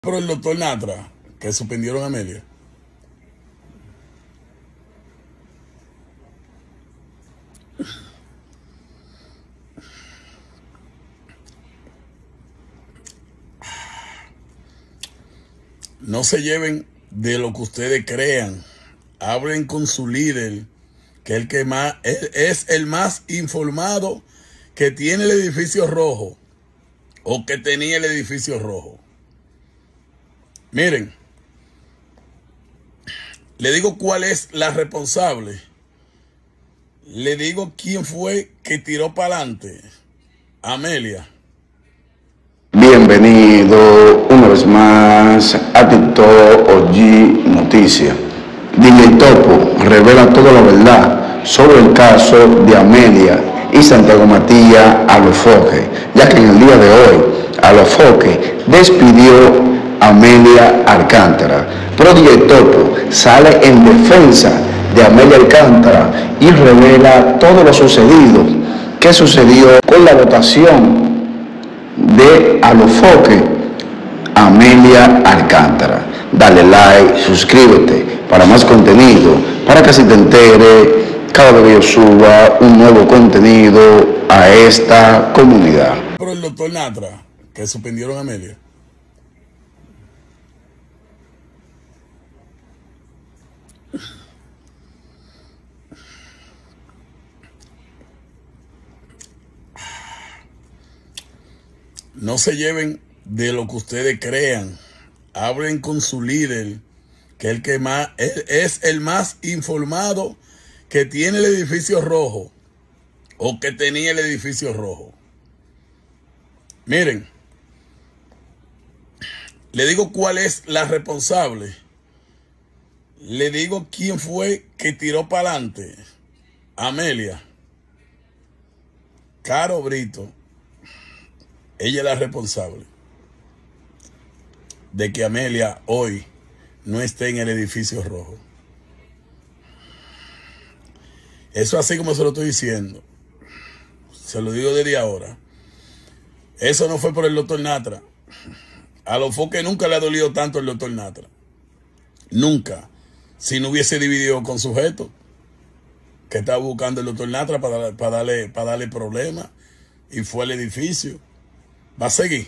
Por el doctor Natra, que suspendieron a Amelia. No se lleven de lo que ustedes crean. Hablen con su líder, que es el más informado, que tiene el edificio rojo o que tenía el edificio rojo. Miren, le digo cuál es la responsable. Le digo quién fue que tiró para adelante. Amelia. Bienvenido una vez más a TikTok OG Noticias. DJ Topo revela toda la verdad sobre el caso de Amelia y Santiago Matías Alofoque, ya que en el día de hoy Alofoque despidió a Amelia Alcántara. Pero DJ Topo sale en defensa de Amelia Alcántara y revela todo lo sucedido, que sucedió con la votación de Alofoque Amelia Alcántara. Dale like, suscríbete para más contenido, para que así te entere cada vez que yo suba un nuevo contenido a esta comunidad. Por el doctor Natra, que suspendieron a Amelia. No se lleven de lo que ustedes crean. Hablen con su líder, que es el más informado, que tiene el edificio rojo o que tenía el edificio rojo. Miren, le digo cuál es la responsable. Le digo quién fue que tiró para adelante. Amelia. Caro Brito. Ella es la responsable de que Amelia hoy no esté en el edificio rojo. Eso así como se lo estoy diciendo. Se lo digo desde ahora. Eso no fue por el doctor Natra. A Alofoque nunca le ha dolido tanto el doctor Natra. Nunca. Si no hubiese dividido con sujeto que estaba buscando el doctor Natra para darle problemas, y fue al edificio. Va a seguir.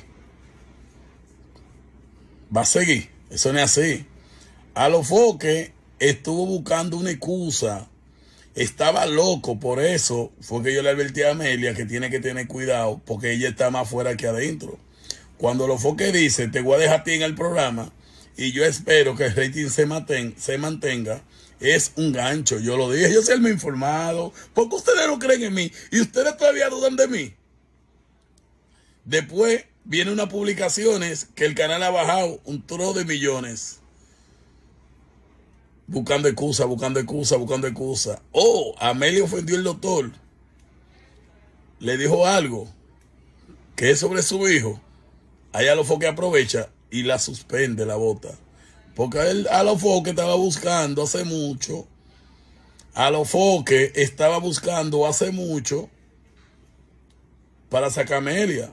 Va a seguir. Eso no es así. Alofoque estuvo buscando una excusa. Estaba loco. Por eso fue que yo le advertí a Amelia que tiene que tener cuidado, porque ella está más fuera que adentro. Cuando Alofoque dice, te voy a dejar a ti en el programa y yo espero que el rating se mantenga, es un gancho. Yo lo dije. Yo soy el más informado. ¿Por qué ustedes no creen en mí? Y ustedes todavía dudan de mí. Después vienen unas publicaciones que el canal ha bajado un tro de millones. Buscando excusa, buscando excusa, buscando excusa. Oh, Amelia ofendió al doctor. Le dijo algo que es sobre su hijo. Ahí Alofoque aprovecha y la suspende, la bota. Porque Alofoque estaba buscando hace mucho. Alofoque estaba buscando hace mucho para sacar a Amelia.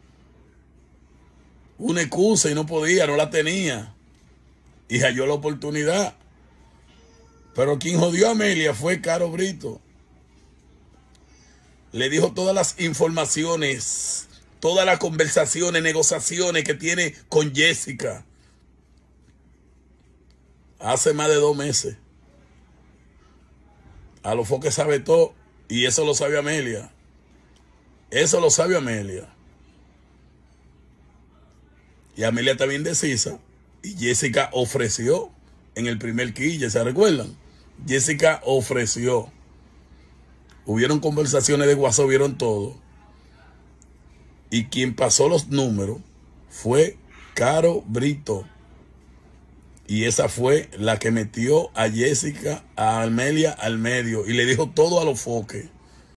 Una excusa y no podía, no la tenía. Y halló la oportunidad. Pero quien jodió a Amelia fue Caro Brito. Le dijo todas las informaciones, todas las conversaciones, negociaciones que tiene con Jessica. Hace más de 2 meses. Alofoque sabe todo y eso lo sabe Amelia. Eso lo sabe Amelia. Y Amelia está bien indecisa. Y Jessica ofreció en el primer quille, ¿se recuerdan? Jessica ofreció. Hubieron conversaciones de WhatsApp, vieron todo. Y quien pasó los números fue Caro Brito. Y esa fue la que metió a Jessica, a Amelia al medio. Y le dijo todo a Alofoque.